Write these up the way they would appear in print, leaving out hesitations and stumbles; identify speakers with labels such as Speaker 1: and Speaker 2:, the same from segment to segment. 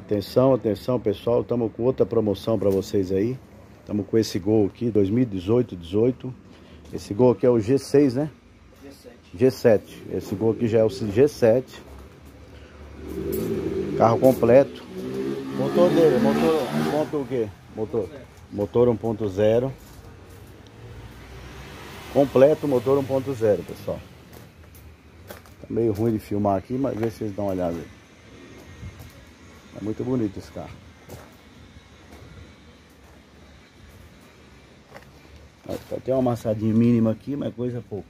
Speaker 1: Atenção, atenção pessoal, estamos com outra promoção para vocês aí. Estamos com esse Gol aqui, 2018. Esse Gol aqui é o G6, né? G7. Esse Gol aqui já é o G7. Carro completo. Motor dele, motor o quê? Motor 1.0. Completo, motor 1.0, pessoal. Tá meio ruim de filmar aqui, mas vê se vocês dão uma olhada aí. É muito bonito esse carro. Tem uma amassadinha mínima aqui, mas coisa pouca.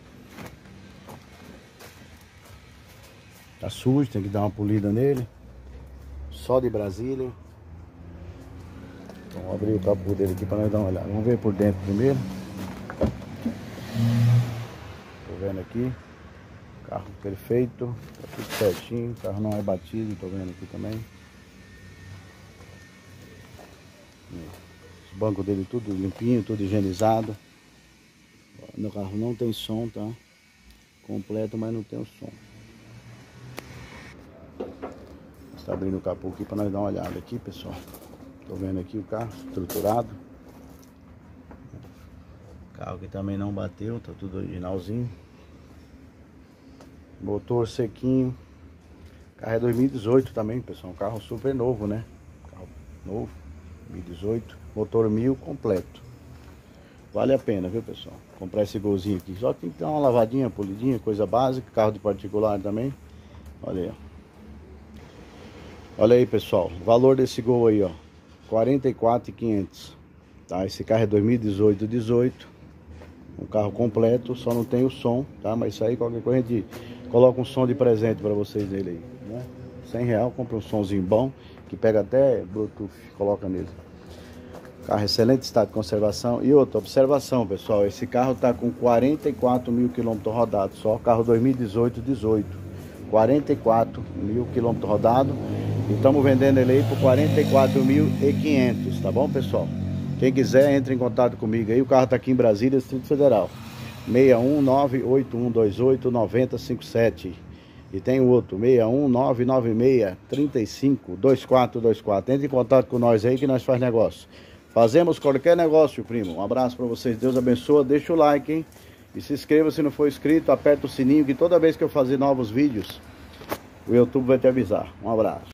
Speaker 1: Tá sujo, tem que dar uma polida nele. Só de Brasília. Então, vamos abrir o capô dele aqui para nós dar uma olhada. Vamos ver por dentro primeiro. Tô vendo aqui. Carro perfeito, tá tudo certinho. O carro não é batido, tô vendo aqui também. Os bancos dele tudo limpinho, tudo higienizado. No carro não tem som, tá? Completo, mas não tem o som. Está abrindo o capô aqui para nós dar uma olhada aqui, pessoal. Tô vendo aqui o carro estruturado. O carro que também não bateu, tá tudo originalzinho. Motor sequinho. O carro é 2018 também, pessoal. Um carro super novo, né? Carro novo, 2018. Motor 1000 completo. Vale a pena, viu, pessoal? Comprar esse Golzinho aqui. Só tem que dar uma lavadinha, polidinha, coisa básica. Carro de particular também. Olha aí, ó. Olha aí, pessoal. O valor desse Gol aí, ó. 44.500. Tá? Esse carro é 2018. Um carro completo, só não tem o som, tá? Mas isso aí, qualquer coisa, a gente coloca um som de presente para vocês nele aí, né? R$100, compra um somzinho bom, que pega até Bluetooth, coloca nele. Carro em excelente estado de conservação. E outra observação, pessoal, esse carro tá com 44.000 km rodados, só carro 2018. 44.000 km rodados. E estamos vendendo ele aí por 44.500, tá bom, pessoal? Quem quiser, entre em contato comigo aí. O carro tá aqui em Brasília, Distrito Federal. 61981289057. E tem o outro, 61996352424. Entre em contato com nós aí que nós faz negócio. Fazemos qualquer negócio, primo. Um abraço para vocês. Deus abençoe. Deixa o like, hein? E se inscreva se não for inscrito. Aperta o sininho que toda vez que eu fazer novos vídeos, o YouTube vai te avisar. Um abraço.